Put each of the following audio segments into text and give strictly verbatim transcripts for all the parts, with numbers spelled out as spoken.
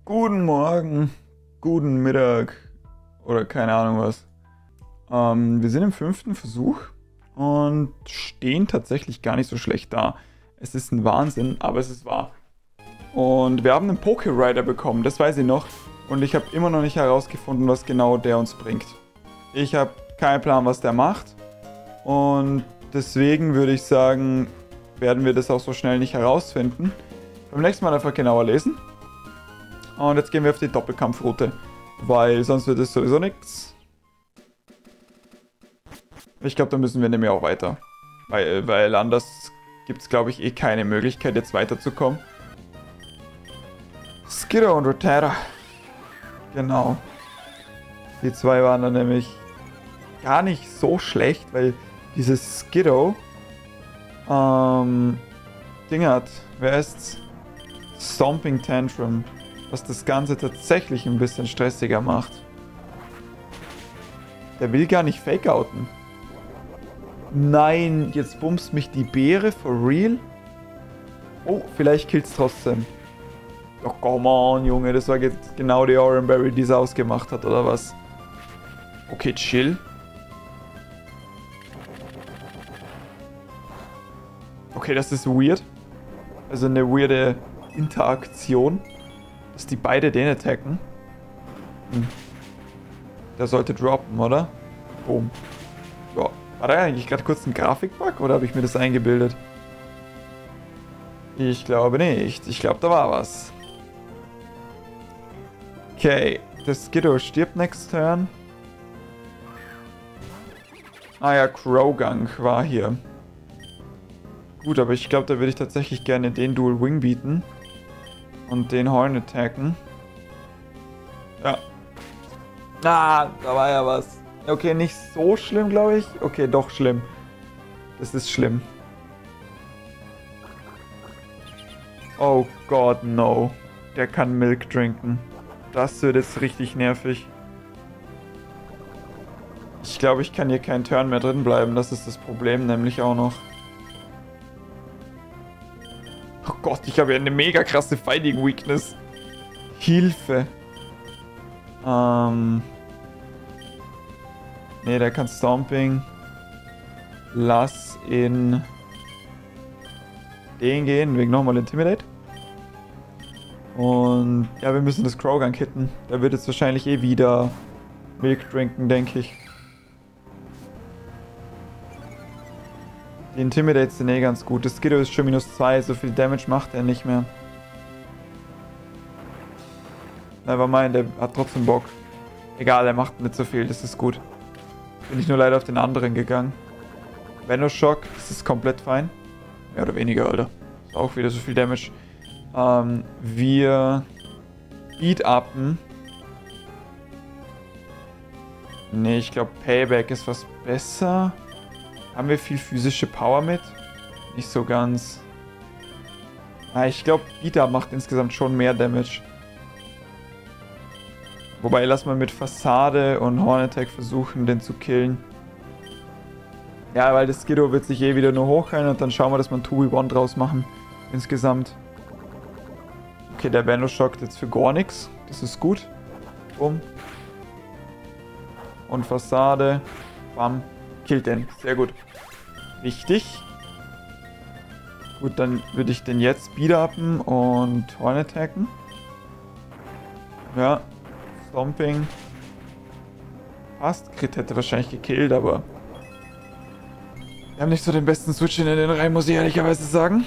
Guten Morgen, guten Mittag oder keine Ahnung was. Ähm, wir sind im fünften Versuch und stehen tatsächlich gar nicht so schlecht da. Es ist ein Wahnsinn, aber es ist wahr. Und wir haben einen Poké-Rider bekommen, das weiß ich noch. Und ich habe immer noch nicht herausgefunden, was genau der uns bringt. Ich habe keinen Plan, was der macht. Und deswegen würde ich sagen, werden wir das auch so schnell nicht herausfinden. Beim nächsten Mal einfach genauer lesen. Und jetzt gehen wir auf die Doppelkampfroute, weil sonst wird es sowieso nichts. Ich glaube, da müssen wir nämlich auch weiter. Weil, weil anders gibt es, glaube ich, eh keine Möglichkeit, jetzt weiterzukommen. Skiddo und Rotera. Genau. Die zwei waren dann nämlich gar nicht so schlecht, weil dieses Skiddo ähm, Ding hat. Wer ist's? Stomping Tantrum. Was das Ganze tatsächlich ein bisschen stressiger macht. Der will gar nicht fake-outen. Nein, jetzt bumst mich die Beere, for real? Oh, vielleicht killt's trotzdem. Oh, come on, Junge, das war jetzt genau die Oranberry, die es ausgemacht hat, oder was? Okay, chill. Okay, das ist weird. Also eine weirde Interaktion. Dass die beide den attacken. Hm. Der sollte droppen, oder? Boom. Ja. War da eigentlich gerade kurz ein Grafikbug oder habe ich mir das eingebildet? Ich glaube nicht. Ich glaube, da war was. Okay. Der Skiddo stirbt next turn. Ah ja, Crowgunk war hier. Gut, aber ich glaube, da würde ich tatsächlich gerne den Dual Wing bieten. Und den Horn attacken. Ja. Ah, da war ja was. Okay, nicht so schlimm, glaube ich. Okay, doch schlimm. Das ist schlimm. Oh Gott, no. Der kann Milk trinken. Das wird jetzt richtig nervig. Ich glaube, ich kann hier keinen Turn mehr drin bleiben. Das ist das Problem nämlich auch noch. Oh Gott, ich habe ja eine mega krasse Fighting Weakness. Hilfe. Ähm. Ne, der kann Stomping. Lass in den gehen, wegen nochmal Intimidate. Und ja, wir müssen das Crowgunk hitten. Der wird jetzt wahrscheinlich eh wieder Milk trinken, denke ich. Die Intimidates sind eh ganz gut. Das Skiddo ist schon minus zwei, so viel Damage macht er nicht mehr. Nevermind, der hat trotzdem Bock. Egal, er macht nicht so viel, das ist gut. Bin ich nur leider auf den anderen gegangen. Venoshock, das ist komplett fein. Mehr oder weniger, Alter. Ist auch wieder so viel Damage. Ähm, wir Beat-upen. Ne, ich glaube Payback ist was besser. Haben wir viel physische Power mit? Nicht so ganz. Ah, ich glaube, Beat-Up macht insgesamt schon mehr Damage. Wobei, lass mal mit Fassade und Horn Attack versuchen, den zu killen. Ja, weil das Skiddo wird sich eh wieder nur hochheilen und dann schauen wir, dass wir ein zwei v eins draus machen. Insgesamt. Okay, der Venom schockt jetzt für gar nichts. Das ist gut. Bumm. Und Fassade. Bam. Killt den. Sehr gut. Wichtig. Gut, dann würde ich den jetzt Beat-upen und Horn attacken. Ja. Stomping. Passt. Crit hätte wahrscheinlich gekillt, aber wir haben nicht so den besten Switch in den Reihen, muss ich ehrlicherweise sagen.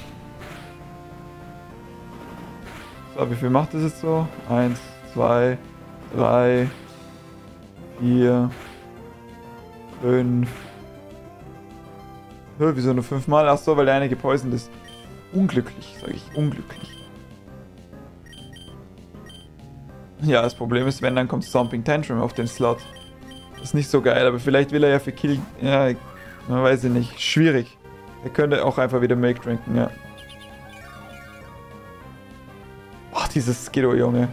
So, wie viel macht das jetzt so? Eins, zwei, drei, vier, fünf. Hö, wieso nur fünfmal? Achso, weil der eine gepoisoned ist. Unglücklich, sage ich. Unglücklich. Ja, das Problem ist, wenn, dann kommt Stomping Tantrum auf den Slot. Das ist nicht so geil, aber vielleicht will er ja für Kill... Ja, man weiß ich nicht. Schwierig. Er könnte auch einfach wieder Milk trinken, ja. Boah, dieses Skiddo, Junge.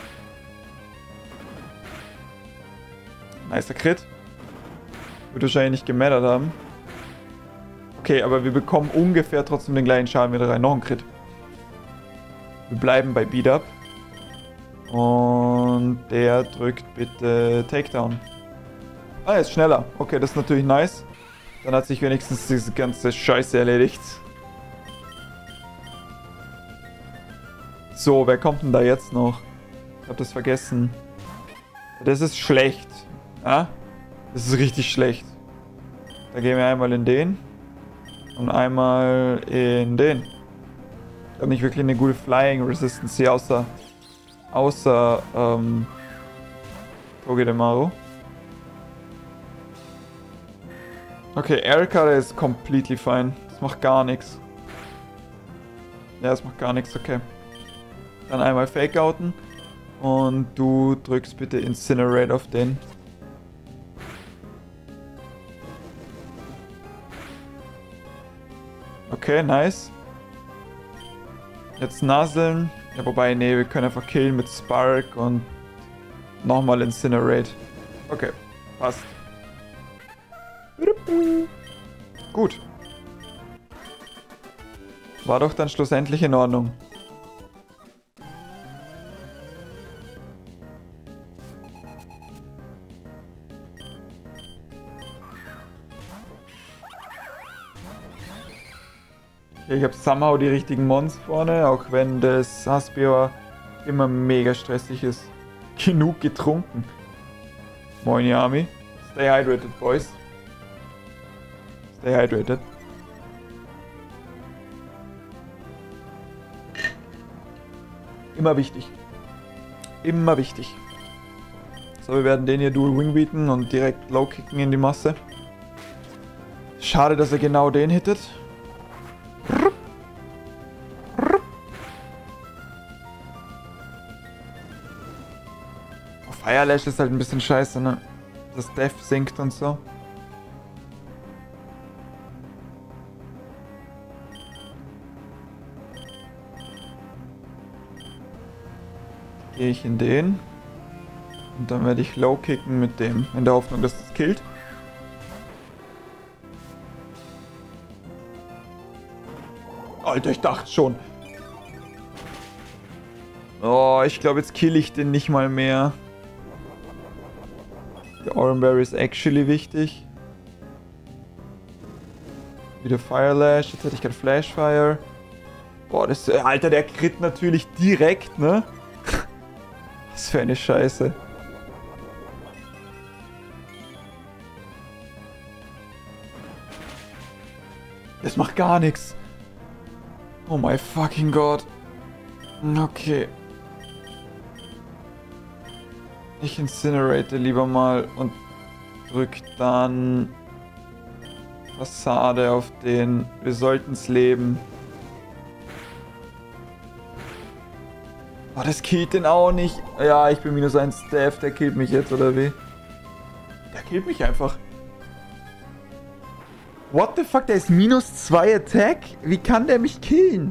Nicer Crit. Wird wahrscheinlich nicht gemattert haben. Okay, aber wir bekommen ungefähr trotzdem den gleichen Schaden wieder rein. Noch ein Crit. Wir bleiben bei Beat-Up. Und der drückt bitte Takedown. Ah, er ist schneller. Okay, das ist natürlich nice. Dann hat sich wenigstens diese ganze Scheiße erledigt. So, wer kommt denn da jetzt noch? Ich hab das vergessen. Das ist schlecht. Ja? Das ist richtig schlecht. Da gehen wir einmal in den. Und einmal in den. Ich habe nicht wirklich eine gute Flying Resistance hier, außer... Außer, ähm... Togedemaru. Okay, Erika ist completely fine. Das macht gar nichts. Ja, das macht gar nichts, okay. Dann einmal Fake-Outen. Und du drückst bitte Incinerate auf den. Okay, nice. Jetzt Naseln. Ja, wobei, nee, wir können einfach killen mit Spark und nochmal Incinerate. Okay, passt. Gut. War doch dann schlussendlich in Ordnung. Okay, ich habe somehow die richtigen Mons vorne, auch wenn das Aspior immer mega stressig ist. Genug getrunken. Moin Yami. Stay hydrated, boys. Stay hydrated. Immer wichtig. Immer wichtig. So, wir werden den hier Dual Wing beaten und direkt Low kicken in die Masse. Schade, dass er genau den hittet. Firelash ist halt ein bisschen scheiße, ne? Das Death sinkt und so. Gehe ich in den. Und dann werde ich Low kicken mit dem. In der Hoffnung, dass das killt. Alter, ich dachte schon. Oh, ich glaube, jetzt kill ich den nicht mal mehr. Der Oranberry ist actually wichtig. Wieder Firelash. Jetzt hätte ich kein Flashfire. Boah, das... Alter, der crit natürlich direkt, ne? Was für eine Scheiße. Das macht gar nichts. Oh my fucking God. Okay. Ich incinerate lieber mal und drück dann Fassade auf den. Wir sollten's leben. Oh, das killt den auch nicht. Ja, ich bin minus eins Staff. Der killt mich jetzt, oder wie? Der killt mich einfach. What the fuck? Der ist minus zwei Attack? Wie kann der mich killen?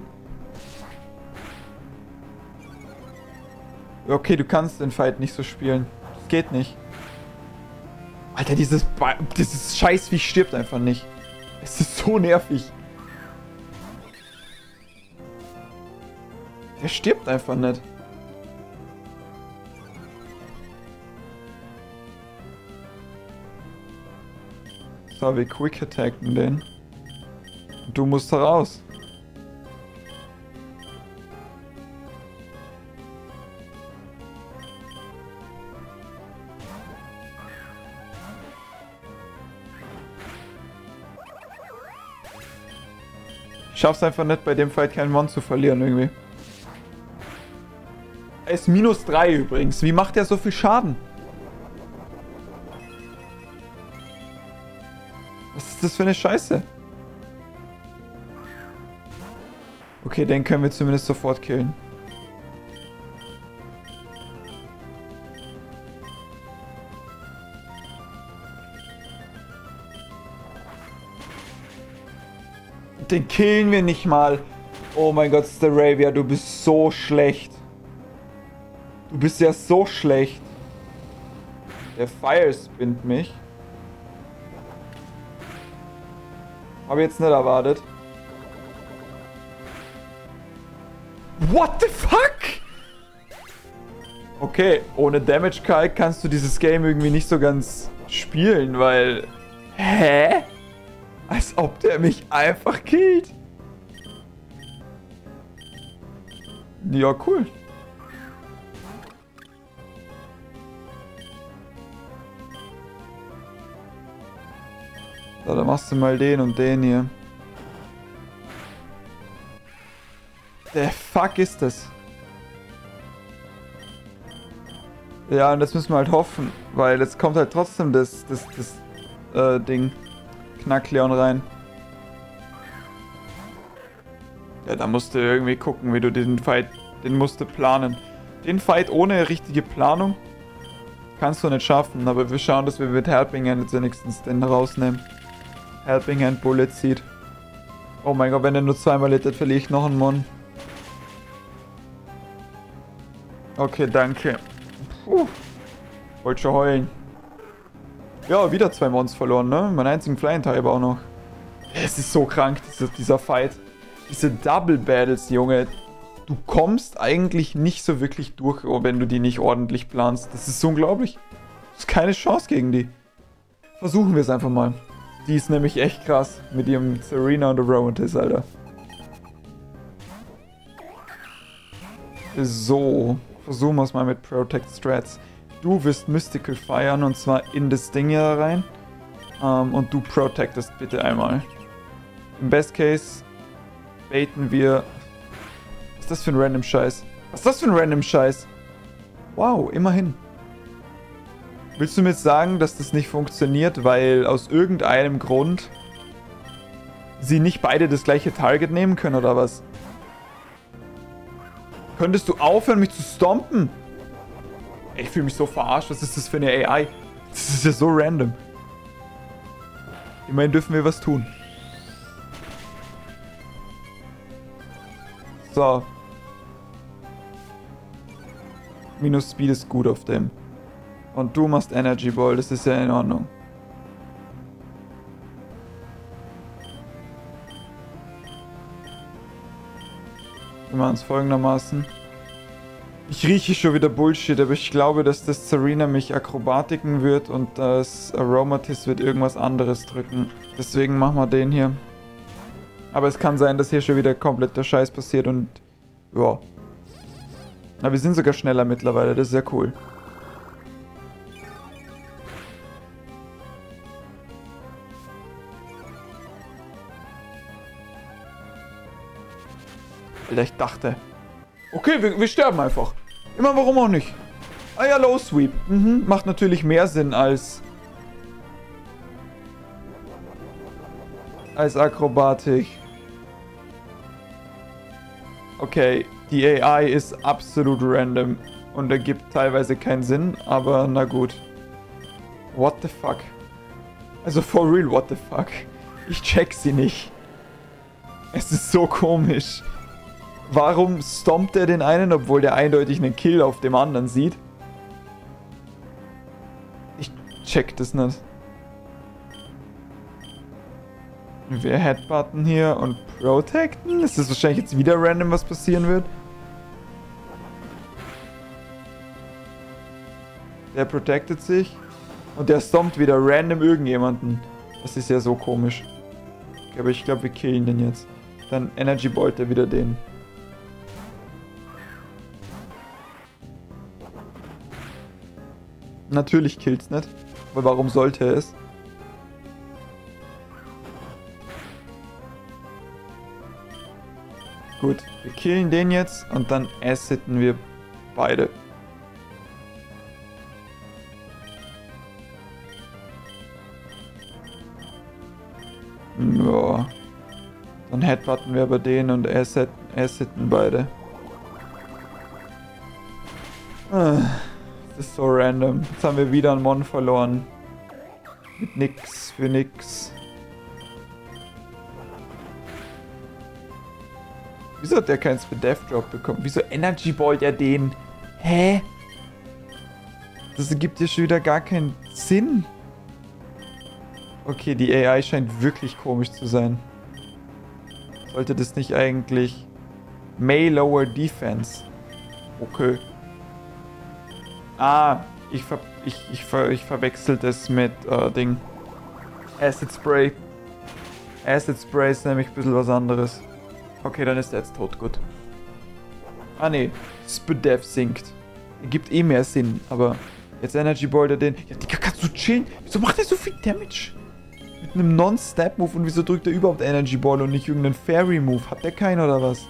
Okay, du kannst den Fight nicht so spielen. Das geht nicht. Alter, dieses, Ba- dieses Scheißvieh stirbt einfach nicht. Es ist so nervig. Der stirbt einfach nicht. So, wir quick attacken den. Du musst da raus. Ich schaff's einfach nicht, bei dem Fight keinen Mon zu verlieren irgendwie. Er ist minus drei übrigens. Wie macht er so viel Schaden? Was ist das für eine Scheiße? Okay, den können wir zumindest sofort killen. Den killen wir nicht mal. Oh mein Gott, Staravia, du bist so schlecht. Du bist ja so schlecht. Der Fire spinnt mich. Habe jetzt nicht erwartet. What the fuck? Okay, ohne Damage Kalk kannst du dieses Game irgendwie nicht so ganz spielen, weil... Hä? Als ob der mich einfach killt. Ja, cool. So, dann machst du mal den und den hier. Der Fuck ist das? Ja, und das müssen wir halt hoffen, weil jetzt kommt halt trotzdem das, das, das, äh, Ding. Knackleon rein. Ja, da musst du irgendwie gucken, wie du den Fight, den musst du planen. Den Fight ohne richtige Planung kannst du nicht schaffen, aber wir schauen, dass wir mit Helping Hand jetzt wenigstens den rausnehmen. Helping Hand Bullet Seed. Oh mein Gott, wenn der nur zweimal hittet, verliere ich noch einen Mon. Okay, danke. Puh. Wollte schon heulen. Ja, wieder zwei Mons verloren, ne? Mein einzigen Flying-Type auch noch. Es ist so krank, dieser, dieser Fight. Diese Double Battles, Junge. Du kommst eigentlich nicht so wirklich durch, wenn du die nicht ordentlich planst. Das ist so unglaublich. Du hast keine Chance gegen die. Versuchen wir es einfach mal. Die ist nämlich echt krass mit ihrem Serena und Aromatisse, Alter. So, versuchen wir es mal mit Protect Strats. Du wirst Mystical feiern und zwar in das Ding hier rein. Um, und du protectest bitte einmal. Im Best Case baiten wir... Was ist das für ein random Scheiß? Was ist das für ein random Scheiß? Wow, immerhin. Willst du mir jetzt sagen, dass das nicht funktioniert, weil aus irgendeinem Grund sie nicht beide das gleiche Target nehmen können, oder was? Könntest du aufhören, mich zu stompen? Ich fühle mich so verarscht. Was ist das für eine A I? Das ist ja so random. Immerhin dürfen wir was tun. So. Minus Speed ist gut auf dem. Und du machst Energy Ball. Das ist ja in Ordnung. Wir machen es folgendermaßen. Ich rieche schon wieder Bullshit, aber ich glaube, dass das Serena mich akrobatiken wird und das Aromatisse wird irgendwas anderes drücken. Deswegen machen wir den hier. Aber es kann sein, dass hier schon wieder komplett der Scheiß passiert und... Ja. Aber wir sind sogar schneller mittlerweile, das ist ja cool. Alter, ich dachte... Okay, wir, wir sterben einfach. Immer, warum auch nicht? Ah ja, Low Sweep. Mhm, macht natürlich mehr Sinn als... Als Akrobatik. Okay, die A I ist absolut random. Und ergibt teilweise keinen Sinn, aber na gut. What the fuck? Also for real, what the fuck? Ich check sie nicht. Es ist so komisch. Warum stompt er den einen, obwohl der eindeutig einen Kill auf dem anderen sieht? Ich check das nicht. Wir Headbutton hier und Protecten? Ist das wahrscheinlich jetzt wieder random, was passieren wird? Der protectet sich und der stompt wieder random irgendjemanden. Das ist ja so komisch. Okay, aber ich glaube, wir killen den jetzt. Dann Energy Bolt er wieder den. Natürlich killt's nicht. Aber warum sollte er es? Gut, wir killen den jetzt und dann asseten wir beide. Ja. Dann headbutten wir aber den und asset, asseten beide. Ah. Das ist so random. Jetzt haben wir wieder einen Mon verloren. Mit nix für nix. Wieso hat der keins für Death Drop bekommen? Wieso Energy Ballt er den? Hä? Das ergibt ja schon wieder gar keinen Sinn. Okay, die A I scheint wirklich komisch zu sein. Sollte das nicht eigentlich... May Lower Defense. Okay. Ah, ich, ver ich, ich, ver ich verwechsel das mit äh, Ding. Acid Spray. Acid Spray ist nämlich ein bisschen was anderes. Okay, dann ist er jetzt tot, gut. Ah ne, Spedev sinkt. Ergibt eh mehr Sinn, aber jetzt Energy Ball der den... Ja, Digga, kannst du chillen? Wieso macht er so viel Damage? Mit einem Non-Step-Move und wieso drückt er überhaupt Energy Ball und nicht irgendeinen Fairy-Move? Hat der keinen oder was?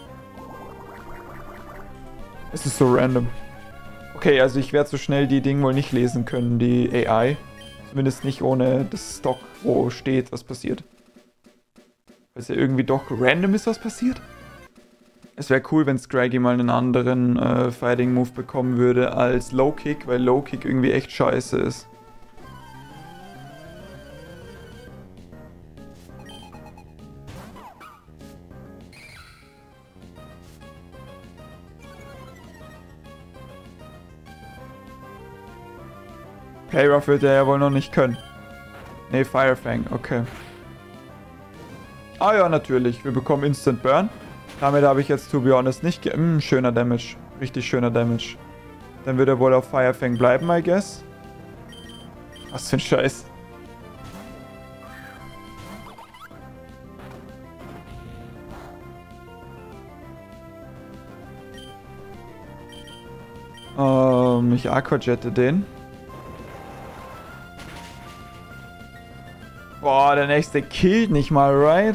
Es ist so random. Okay, also ich werde so schnell die Dinge wohl nicht lesen können, die A I. Zumindest nicht ohne das Stock, wo steht, was passiert. Weil es ja irgendwie doch random ist, was passiert. Es wäre cool, wenn Scraggy mal einen anderen äh, Fighting-Move bekommen würde als Low-Kick, weil Low-Kick irgendwie echt scheiße ist. Playrough wird er ja wohl noch nicht können. Ne, Firefang, okay. Ah ja, natürlich. Wir bekommen Instant Burn. Damit habe ich jetzt, to be honest, nicht ge... Mh, schöner Damage. Richtig schöner Damage. Dann wird er wohl auf Firefang bleiben, I guess. Was für ein Scheiß. Ähm, ich Aquajette den. Boah, der nächste killt nicht mal, right?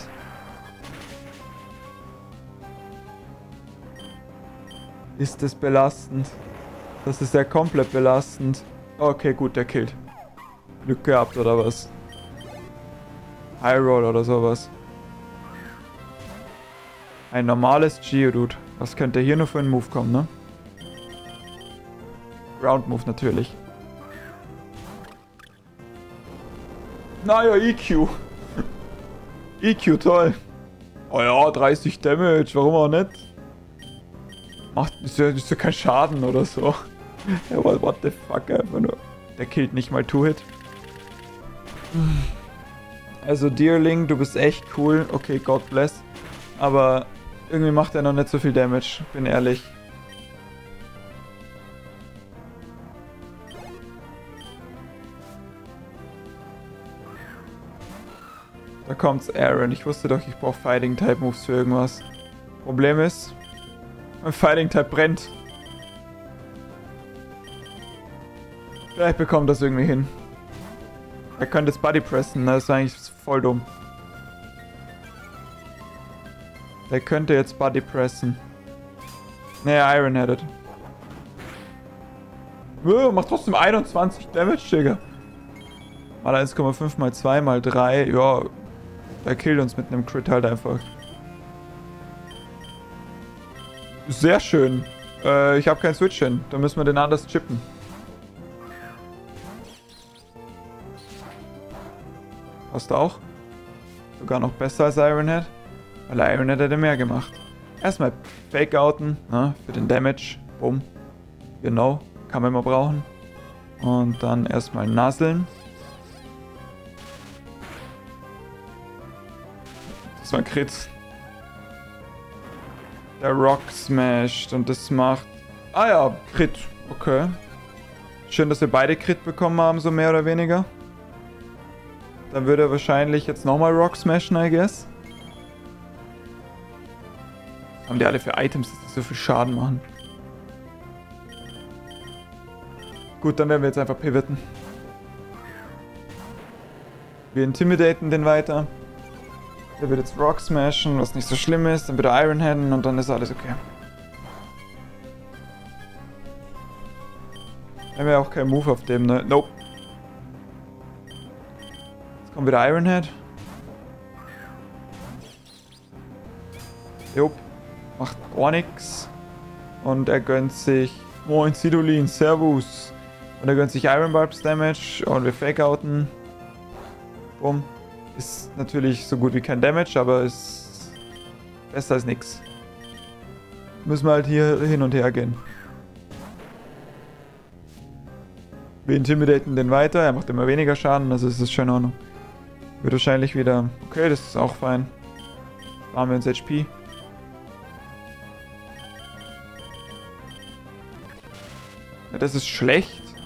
Ist das belastend? Das ist ja komplett belastend. Okay, gut, der killt. Glück gehabt, oder was? High Roll oder sowas. Ein normales Geodude. Was könnte hier nur für einen Move kommen, ne? Ground Move natürlich. Naja, E Q. E Q, toll. Oh ja, dreißig Damage, warum auch nicht? Macht, ist ja, ist ja kein Schaden oder so. Ja, what the fuck, einfach nur. Der killt nicht mal Two-Hit. Also Deerling, du bist echt cool. Okay, God bless. Aber irgendwie macht er noch nicht so viel Damage, bin ehrlich. Da kommt's Aaron. Ich wusste doch, ich brauche Fighting-Type-Moves für irgendwas. Problem ist, mein Fighting-Type brennt. Vielleicht bekommt das irgendwie hin. Er könnte jetzt Body pressen, ne? Das ist eigentlich voll dumm. Der könnte jetzt Body pressen. Ne, Iron-Headed. Oh, macht trotzdem einundzwanzig Damage, Digga. Mal eins Komma fünf mal zwei mal drei, ja. Der killt uns mit einem Crit halt einfach. Sehr schön. Äh, ich habe kein Switch hin. Da müssen wir den anders chippen. Passt auch. Sogar noch besser als Ironhead. Weil Ironhead hätte mehr gemacht. Erstmal Fake-Outen, ne, für den Damage. Bumm. Genau. Kann man immer brauchen. Und dann erstmal Nasseln. Das war ein Crit. Der Rock smasht und das macht... Ah ja, Crit. Okay. Schön, dass wir beide Crit bekommen haben, so mehr oder weniger. Dann würde er wahrscheinlich jetzt nochmal Rock smashen, I guess. Was haben die alle für Items, dass die so viel Schaden machen? Gut, dann werden wir jetzt einfach pivoten. Wir intimidaten den weiter. Der wird jetzt Rock smashen, was nicht so schlimm ist. Dann wird er Iron Headen und dann ist alles okay. Wir haben ja auch keinen Move auf dem, ne? Nope. Jetzt kommt wieder Iron Head. Jupp. Macht gar nichts. Und er gönnt sich... Moin Sidolin, Servus. Und er gönnt sich Iron Barbs Damage und wir Fake-Outen. Bumm. Ist natürlich so gut wie kein Damage, aber ist besser als nix. Müssen wir halt hier hin und her gehen. Wir intimidaten den weiter, er macht immer weniger Schaden, also ist es schon in Ordnung. Wird wahrscheinlich wieder... Okay, das ist auch fein. Sparen wir uns H P. Ja, das ist schlecht.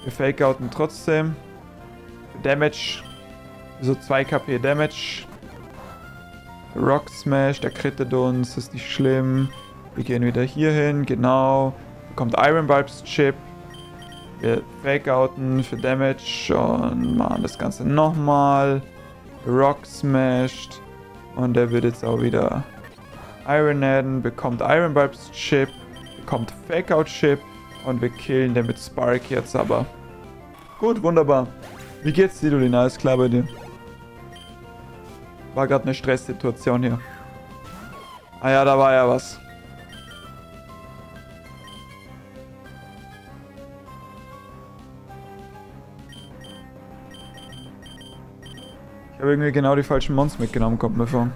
Wir fake-outen trotzdem. Damage. So zwei K P Damage. Rock Smash, der crittet uns, ist nicht schlimm. Wir gehen wieder hier hin, genau. Bekommt Iron Bulbs Chip. Wir fake-outen für Damage und machen das Ganze nochmal. Rock Smashed. Und der wird jetzt auch wieder Iron adden, bekommt Iron Bulbs Chip, bekommt Fake-Out Chip und wir killen den mit Spark jetzt aber. Gut, wunderbar. Wie geht's dir, Dulina? Alles klar bei dir? War gerade eine Stresssituation hier. Ah ja, da war ja was. Ich habe irgendwie genau die falschen Mons mitgenommen, kommt mir vor.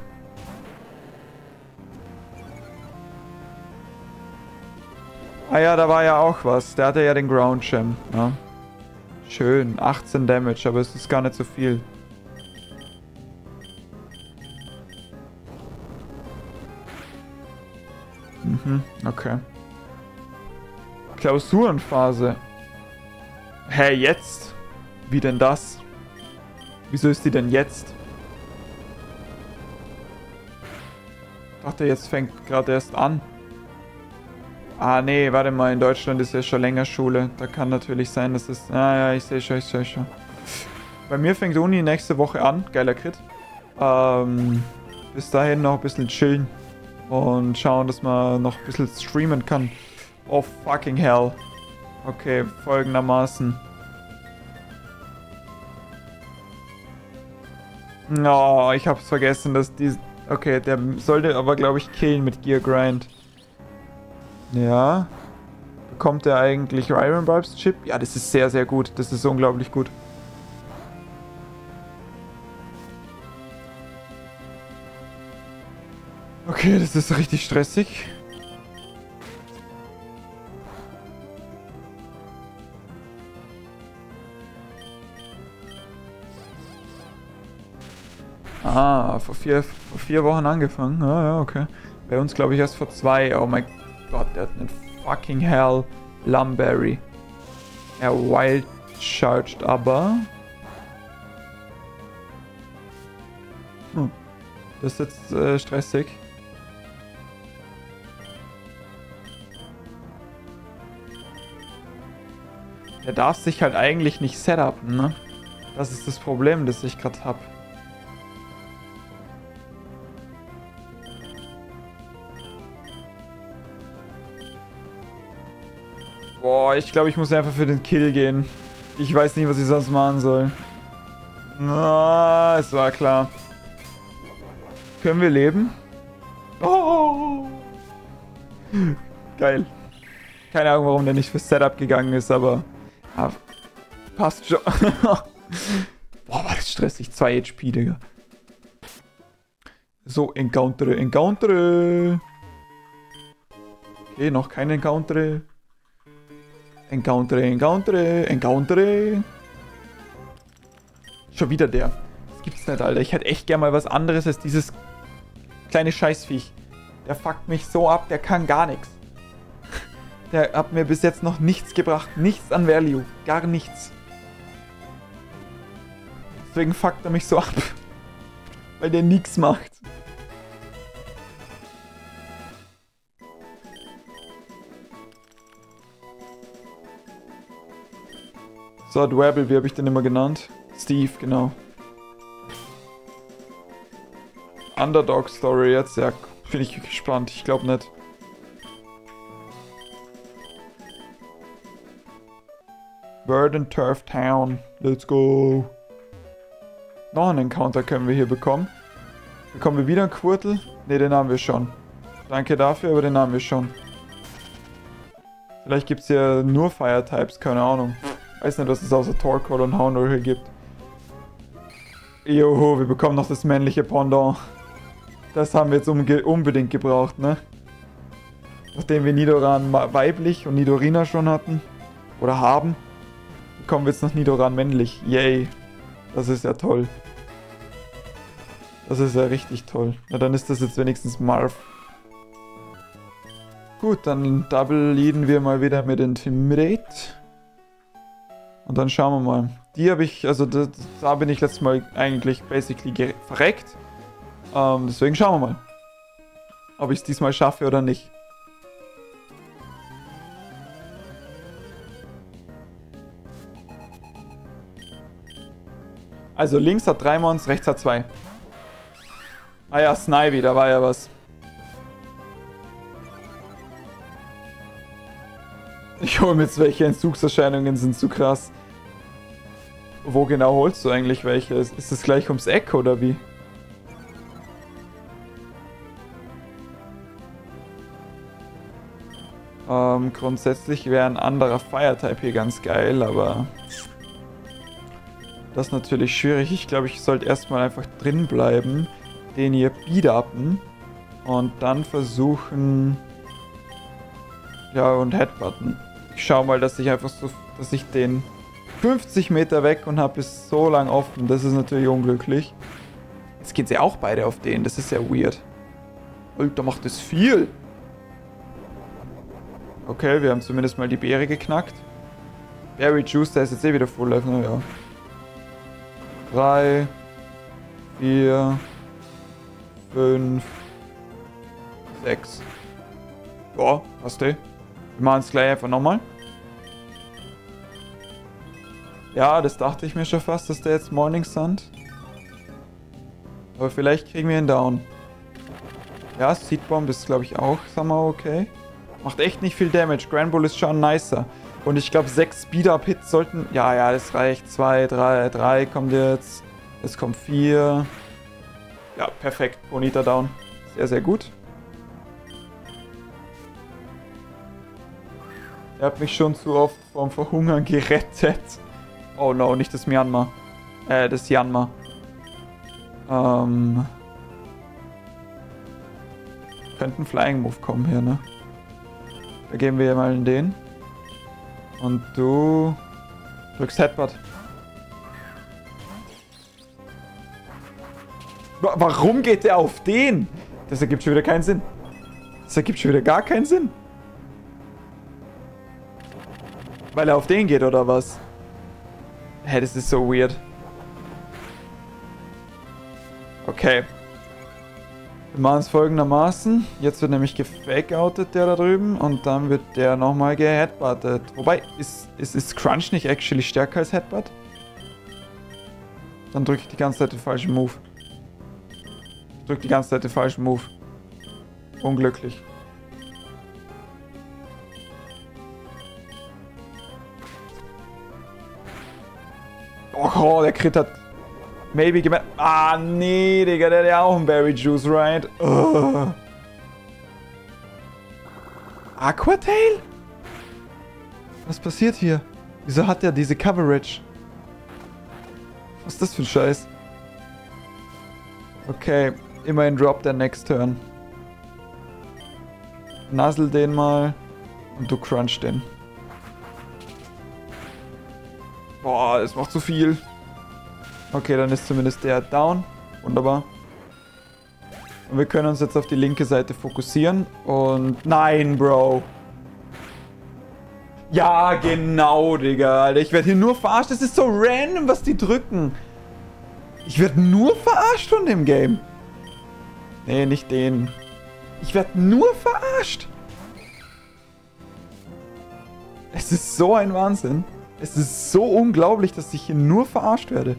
Ah ja, da war ja auch was. Der hatte ja den Ground Gem. Ja. Schön. achtzehn Damage, aber es ist gar nicht so viel. Mhm, okay. Klausurenphase. Hä, jetzt? Wie denn das? Wieso ist die denn jetzt? Ich dachte, jetzt fängt gerade erst an. Ah, nee, warte mal, in Deutschland ist ja schon länger Schule. Da kann natürlich sein, dass es... Ah ja, ich sehe schon, ich sehe schon. Bei mir fängt Uni nächste Woche an. Geiler Crit. Ähm, bis dahin noch ein bisschen chillen. Und schauen, dass man noch ein bisschen streamen kann. Oh, fucking hell. Okay, folgendermaßen. Oh, ich hab's vergessen, dass die... Okay, der sollte aber, glaube ich, killen mit Gear Grind. Ja. Bekommt er eigentlich Iron Bulbs Chip? Ja, das ist sehr, sehr gut. Das ist unglaublich gut. Okay, das ist richtig stressig. Ah, vor vier, vor vier Wochen angefangen. Ah, ja, okay. Bei uns glaube ich erst vor zwei. Oh mein Gott, der hat einen fucking hell Lumberry. Er wild charged aber. Hm. Das ist jetzt äh, stressig. Der darf sich halt eigentlich nicht setupen, ne? Das ist das Problem, das ich gerade habe. Boah, ich glaube, ich muss einfach für den Kill gehen. Ich weiß nicht, was ich sonst machen soll. Ah, es war klar. Können wir leben? Oh! Geil. Keine Ahnung, warum der nicht fürs Setup gegangen ist, aber... Ah, passt schon. Boah, war das stressig. zwei H P, Digga. So, Encounter, Encounter. Okay, noch kein Encounter. Encounter, Encounter, Encounter. Schon wieder der. Das gibt's nicht, Alter. Ich hätte echt gern mal was anderes als dieses kleine Scheißviech. Der fuckt mich so ab, der kann gar nichts. Der hat mir bis jetzt noch nichts gebracht. Nichts an Value. Gar nichts. Deswegen fuckt er mich so ab. Weil der nichts macht. So, Dwebble, wie habe ich den immer genannt? Steve, genau. Underdog Story jetzt, ja, bin ich gespannt. Ich glaube nicht. Burden Turf Town. Let's go. Noch einen Encounter können wir hier bekommen. Bekommen wir wieder einen Quirtle? Ne, den haben wir schon. Danke dafür, aber den haben wir schon. Vielleicht gibt es ja nur Fire-Types, keine Ahnung. Weiß nicht, was es außer Torkoal und Houndour hier gibt. Joho, wir bekommen noch das männliche Pendant. Das haben wir jetzt unbedingt gebraucht, ne? Nachdem wir Nidoran weiblich und Nidorina schon hatten. Oder haben. Bekommen wir jetzt noch Nidoran männlich. Yay. Das ist ja toll. Das ist ja richtig toll. Na, dann ist das jetzt wenigstens Marv. Gut, dann double leaden wir mal wieder mit Intimidate. Und dann schauen wir mal. Die habe ich, also da, da bin ich letztes Mal eigentlich basically verreckt. Ähm, deswegen schauen wir mal, ob ich es diesmal schaffe oder nicht. Also links hat drei Mons, rechts hat zwei. Ah ja, Snivy, da war ja was. Ich hole mir jetzt welche. Entzugserscheinungen sind zu krass. Wo genau holst du eigentlich welche? Ist das gleich ums Eck oder wie? Ähm, grundsätzlich wäre ein anderer Fire-Type hier ganz geil, aber das ist natürlich schwierig. Ich glaube, ich sollte erstmal einfach drin bleiben, den hier beat-upen und dann versuchen... Ja, und Headbutton. Ich schau mal, dass ich einfach so, dass ich den fünfzig Meter weg und habe es so lang offen. Das ist natürlich unglücklich. Jetzt gehen sie auch beide auf den. Das ist ja weird. Alter, macht das viel. Okay, wir haben zumindest mal die Beere geknackt. Berry Juice, der ist jetzt eh wieder Full Life, naja. Drei, vier, fünf, sechs. Boah, hast du? Wir machen es gleich einfach nochmal. Ja, das dachte ich mir schon fast, dass der jetzt Morning Sun. Aber vielleicht kriegen wir ihn down. Ja, Seed Bomb ist, glaube ich, auch, sagen wir, okay. Macht echt nicht viel Damage. Granbull ist schon nicer. Und ich glaube, sechs Speed-Up-Hits sollten... Ja, ja, das reicht. Zwei, drei, drei kommt jetzt. Es kommt vier. Ja, perfekt. Bonita down. Sehr, sehr gut. Er hat mich schon zu oft vom Verhungern gerettet. Oh no, nicht das Myanmar. Äh, das Yanmar. Ähm... Könnte ein Flying Move kommen hier, ne? Da gehen wir mal in den. Und du drückst Headbutt. Warum geht der auf den? Das ergibt schon wieder keinen Sinn. Das ergibt schon wieder gar keinen Sinn. Weil er auf den geht, oder was? Hä, hey, das ist so weird. Okay. Wir machen es folgendermaßen. Jetzt wird nämlich gefake-outet, der da drüben. Und dann wird der nochmal geheadbuttet. Wobei, ist, ist, ist Crunch nicht actually stärker als Headbutt? Dann drücke ich die ganze Zeit den falschen Move. Ich drücke die ganze Zeit den falschen Move. Unglücklich. Oh, der Crit hat... Maybe gemeint. Ah, nee, Digga, der hat ja auch einen Berry Juice, right? Oh. Aquatail? Was passiert hier? Wieso hat der diese Coverage? Was ist das für ein Scheiß? Okay, immerhin droppt der Next Turn. Nuzzle den mal und du crunch den. Boah, das macht zu viel. Okay, dann ist zumindest der down. Wunderbar. Und wir können uns jetzt auf die linke Seite fokussieren. Und... Nein, Bro. Ja, genau, Digga. Alter. Ich werde hier nur verarscht. Das ist so random, was die drücken. Ich werde nur verarscht von dem Game. Nee, nicht den. Ich werde nur verarscht. Es ist so ein Wahnsinn. Es ist so unglaublich, dass ich hier nur verarscht werde.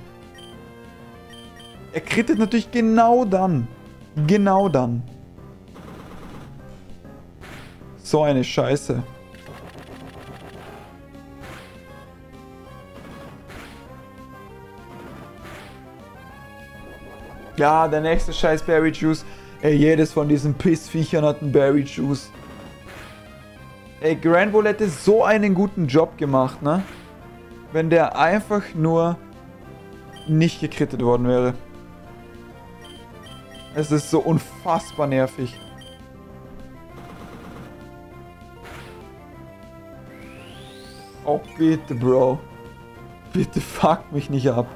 Er krittet natürlich genau dann. Genau dann. So eine Scheiße. Ja, der nächste scheiß Berry Juice. Ey, jedes von diesen Pissviechern hat einen Berry Juice. Ey, Granbull hätte so einen guten Job gemacht, ne? Wenn der einfach nur nicht gekrittet worden wäre. Es ist so unfassbar nervig. Oh, bitte, Bro. Bitte fuck mich nicht ab.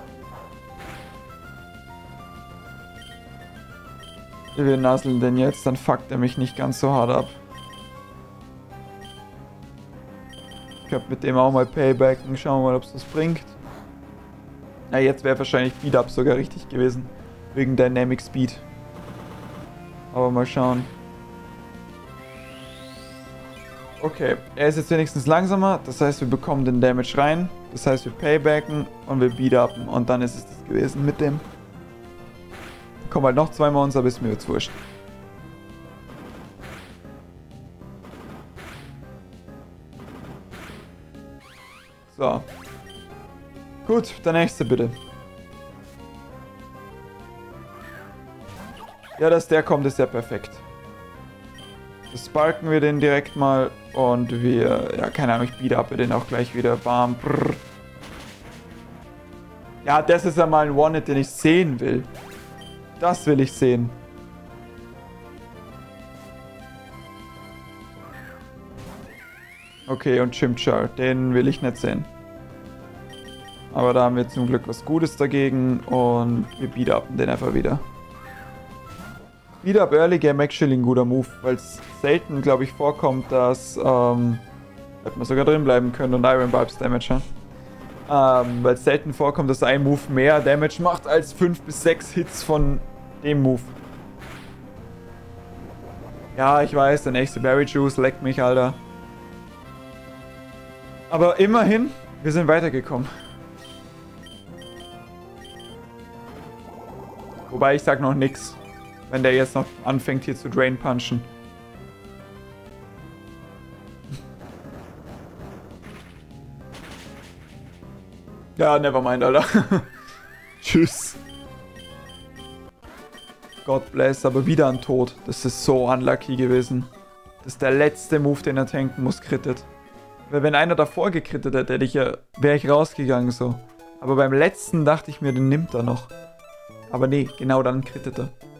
Wir nasseln den jetzt, dann fuckt er mich nicht ganz so hart ab. könnte mit dem auch mal paybacken. Schauen wir mal, ob es das bringt. Na, jetzt wäre wahrscheinlich Beat-Up sogar richtig gewesen. Wegen Dynamic Speed. Aber mal schauen. Okay, er ist jetzt wenigstens langsamer. Das heißt, wir bekommen den Damage rein. Das heißt, wir paybacken und wir Beat-Upen. Und dann ist es das gewesen mit dem. Kommen halt noch zwei Monster, aber ist mir jetzt wurscht. So. Gut, der nächste bitte. Ja, dass der kommt, ist ja perfekt. Das sparken wir den direkt mal und wir, ja, keine Ahnung, ich beat-uppe den auch gleich wieder. Bam, brrr. Ja, das ist ja mal ein One-Hit, den ich sehen will. Das will ich sehen. Okay, und Chimchar, den will ich nicht sehen. Aber da haben wir zum Glück was Gutes dagegen und wir beat-uppen den einfach wieder. Beat-Up Early Game actually ein guter Move, weil es selten, glaube ich, vorkommt, dass, ähm, hätte man sogar drin bleiben können und Iron Bulbs Damage, ja? Ähm, weil es selten vorkommt, dass ein Move mehr Damage macht als fünf bis sechs Hits von dem Move. Ja, ich weiß, der nächste Berry Juice leckt mich, Alter. Aber immerhin, wir sind weitergekommen. Wobei ich sag noch nix, wenn der jetzt noch anfängt hier zu Drain Punchen. Ja, nevermind, Alter. Tschüss. God bless, aber wieder ein Tod. Das ist so unlucky gewesen. Das ist der letzte Move, den er tanken muss, crittet. Weil wenn einer davor gekrittet hätte, hätte ich ja, wäre ich rausgegangen so. Aber beim letzten dachte ich mir, den nimmt er noch. Aber nee, genau dann krittet er.